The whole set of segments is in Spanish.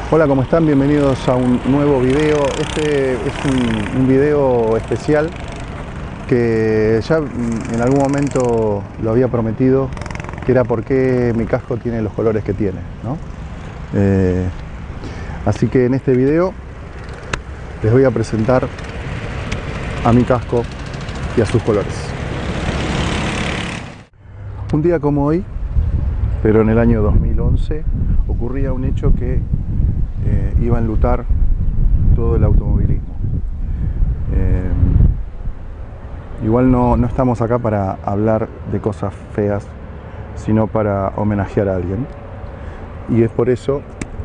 Hola, ¿cómo están? Bienvenidos a un nuevo video. Este es un video especial que ya en algún momento lo había prometido, que era por qué mi casco tiene los colores que tiene, ¿no? Así que en este video les voy a presentar a mi casco y a sus colores. Un día como hoy, pero en el año 2011, ocurría un hecho que iba a enlutar todo el automovilismo. Igual no estamos acá para hablar de cosas feas, sino para homenajear a alguien. Y es por eso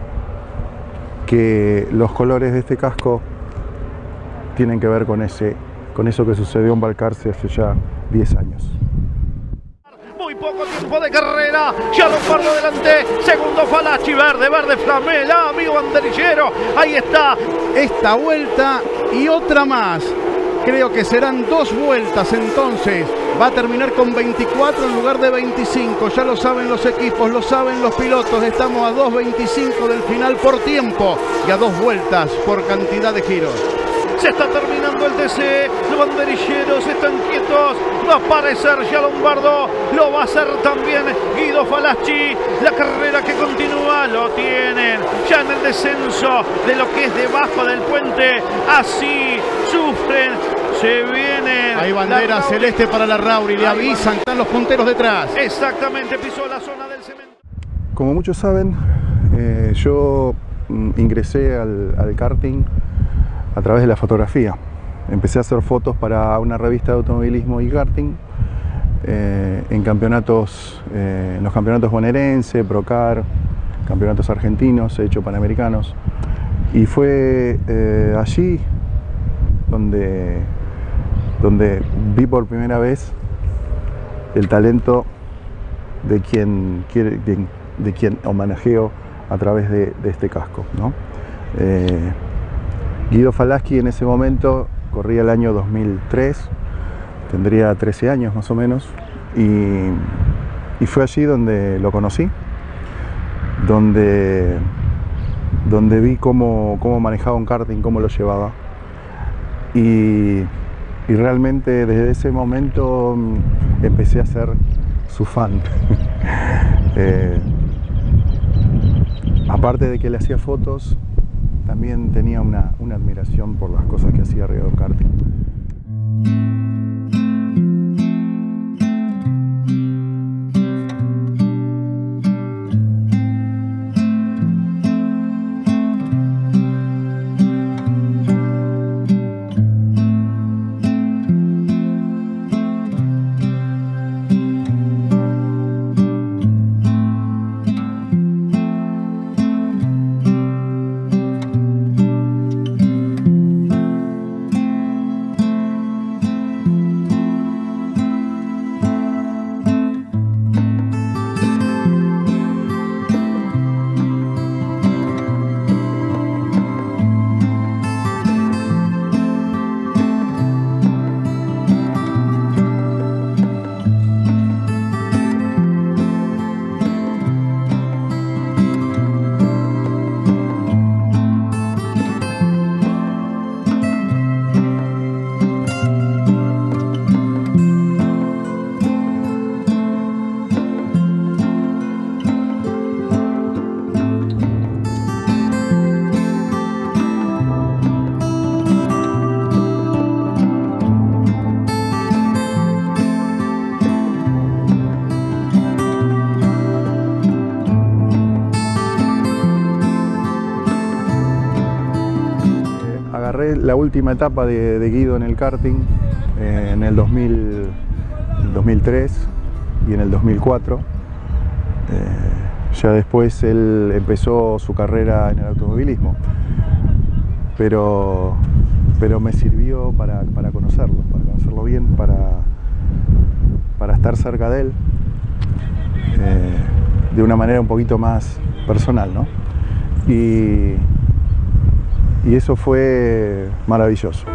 que los colores de este casco tienen que ver con eso que sucedió en Balcarce hace ya 10 años. Muy poco tiempo de carrera, ya Lombardo adelante, segundo Falacci, verde Flamela, amigo banderillero, ahí está. Esta vuelta y otra más, creo que serán 2 vueltas entonces, va a terminar con 24 en lugar de 25, ya lo saben los equipos, lo saben los pilotos, estamos a 2.25 del final por tiempo y a 2 vueltas por cantidad de giros. Se está terminando el TC, los banderilleros están quietos, va a aparecer ya Lombardo, lo va a hacer también Guido Falacci, la carrera que continúa, lo tienen ya en el descenso de lo que es debajo del puente, así sufren, se vienen. Hay bandera celeste para la Rauri, le avisan, están los punteros detrás. Exactamente, pisó la zona del cemento. Como muchos saben, yo ingresé al karting a través de la fotografía. Empecé a hacer fotos para una revista de automovilismo y karting en campeonatos, en los campeonatos bonaerense, Procar, campeonatos argentinos, he hecho panamericanos. Y fue allí donde vi por primera vez el talento de quien homenajeo a través de este casco, ¿no? Guido Falacci en ese momento corría el año 2003, tendría 13 años más o menos, y fue allí donde lo conocí, donde vi cómo manejaba un karting, cómo lo llevaba, y realmente desde ese momento empecé a ser su fan. Aparte de que le hacía fotos, también tenía una admiración por las cosas que hacía arriba de un karting. Agarré la última etapa de Guido en el karting en el 2003 y en el 2004. Ya después él empezó su carrera en el automovilismo, pero me sirvió para conocerlo bien, para estar cerca de él de una manera un poquito más personal, ¿no? Y eso fue maravilloso.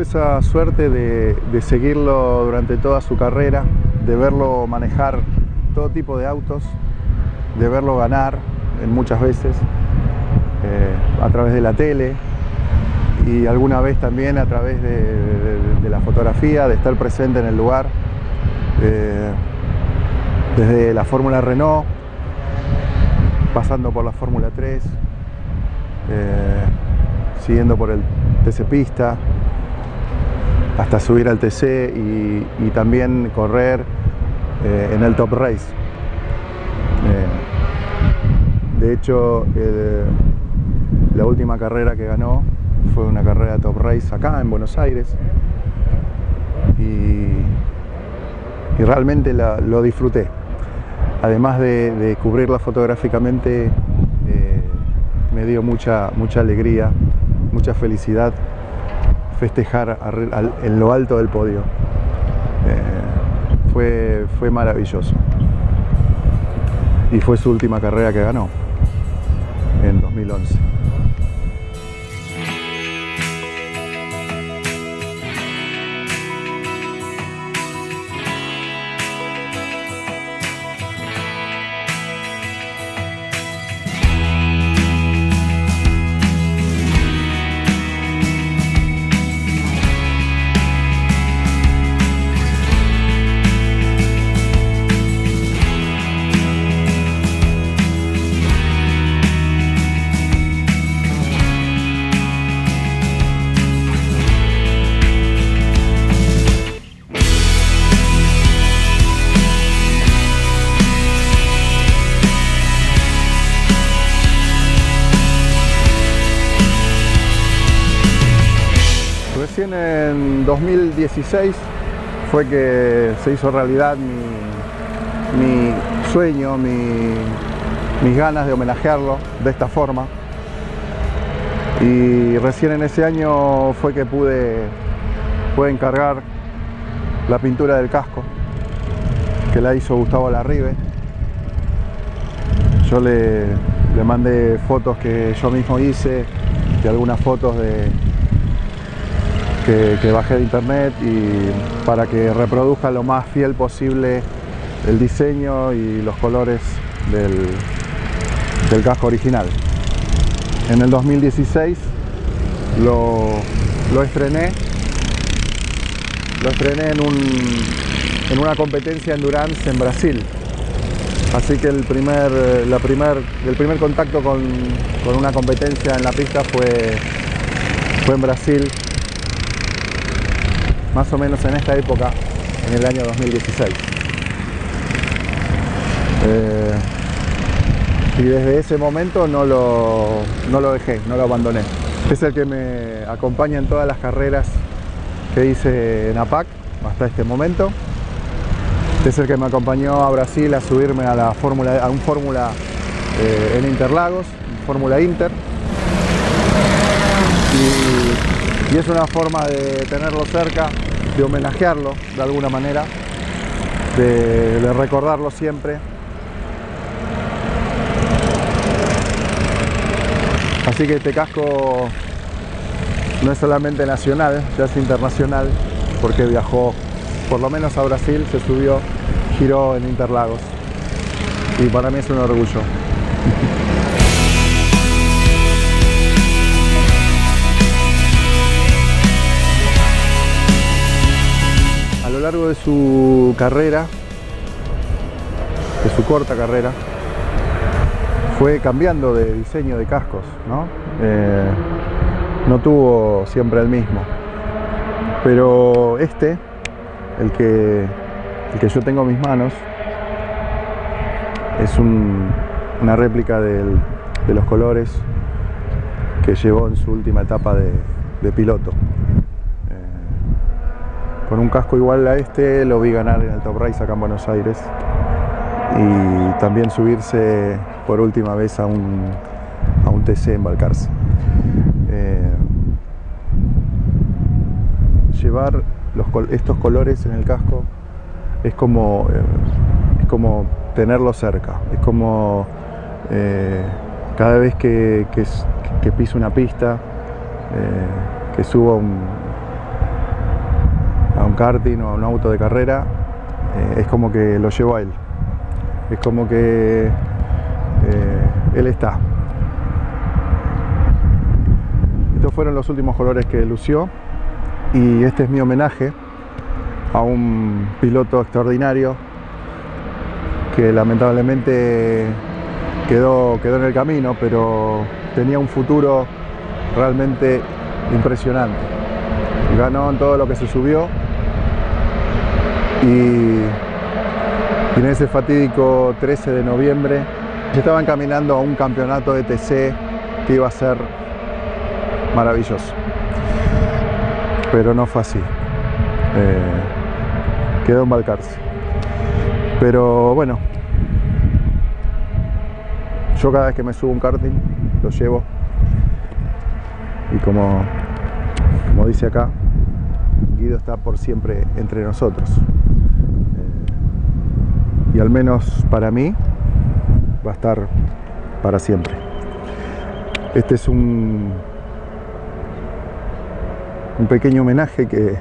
tuve esa suerte de seguirlo durante toda su carrera, de verlo manejar todo tipo de autos, de verlo ganar en muchas veces a través de la tele y alguna vez también a través de la fotografía, de estar presente en el lugar, desde la Fórmula Renault, pasando por la Fórmula 3, siguiendo por el TC Pista, hasta subir al TC y también correr en el Top Race. De hecho, la última carrera que ganó fue una carrera de Top Race acá en Buenos Aires y realmente lo disfruté. Además de cubrirla fotográficamente, me dio mucha alegría, mucha felicidad festejar en lo alto del podio. Fue maravilloso. Y fue su última carrera que ganó en 2011. Recién en 2016 fue que se hizo realidad mi sueño, mis ganas de homenajearlo de esta forma. Y recién en ese año fue que pude encargar la pintura del casco, que la hizo Gustavo Larribe. Yo le mandé fotos que yo mismo hice y algunas fotos que bajé de internet y para que reproduzca lo más fiel posible el diseño y los colores del casco original. En el 2016 lo estrené en una competencia endurance en Brasil. Así que el primer contacto con una competencia en la pista fue en Brasil, más o menos en esta época, en el año 2016. Y desde ese momento no lo dejé, no lo abandoné. Es el que me acompaña en todas las carreras que hice en APAC hasta este momento. Es el que me acompañó a Brasil a subirme a un Fórmula en Interlagos, Fórmula Inter. Y es una forma de tenerlo cerca, de homenajearlo de alguna manera, de recordarlo siempre. Así que este casco no es solamente nacional, ya es internacional, porque viajó por lo menos a Brasil, se subió, giró en Interlagos. Y para mí es un orgullo. A lo largo de su carrera, de su corta carrera, fue cambiando de diseño de cascos, ¿no? No tuvo siempre el mismo. Pero el que yo tengo en mis manos, es una réplica de los colores que llevó en su última etapa de piloto. Con un casco igual a lo vi ganar en el Top Race acá en Buenos Aires y también subirse por última vez a un TC en Balcarce. Llevar estos colores en el casco es como tenerlo cerca, es como cada vez que piso una pista, que subo un karting o a un auto de carrera, es como que lo llevo a él. Es como que él está. Estos fueron los últimos colores que lució y este es mi homenaje a un piloto extraordinario que lamentablemente quedó en el camino, pero tenía un futuro realmente impresionante. Ganó en todo lo que se subió y en ese fatídico 13 de noviembre se estaban caminando a un campeonato de TC que iba a ser maravilloso, pero no fue así. Quedó en Balcarce, pero bueno, yo cada vez que me subo a un karting lo llevo y como dice acá, Guido está por siempre entre nosotros, y al menos para mí va a estar para siempre. Este es un pequeño homenaje que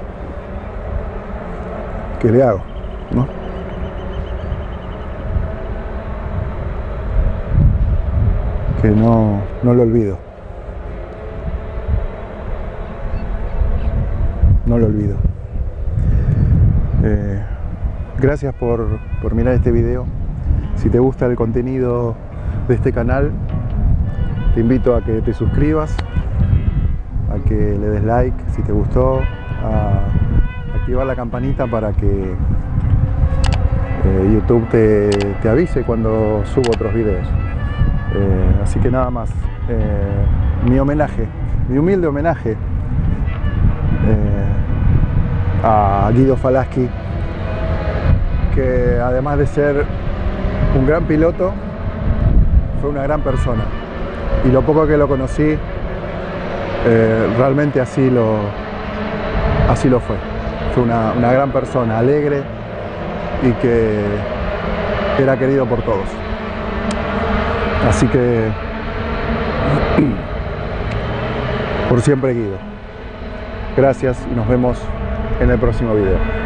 le hago, ¿no? Que no lo olvido. No lo olvido. Gracias por mirar este video. Si te gusta el contenido de este canal, te invito a que te suscribas, a que le des like si te gustó, a activar la campanita para que YouTube te avise cuando subo otros videos. Así que nada más, mi homenaje, mi humilde homenaje a Guido Falaschi, que además de ser un gran piloto, fue una gran persona, y lo poco que lo conocí, realmente así lo fue. Fue una gran persona, alegre, y que era querido por todos. Así que por siempre, Guido. Gracias y nos vemos en el próximo video.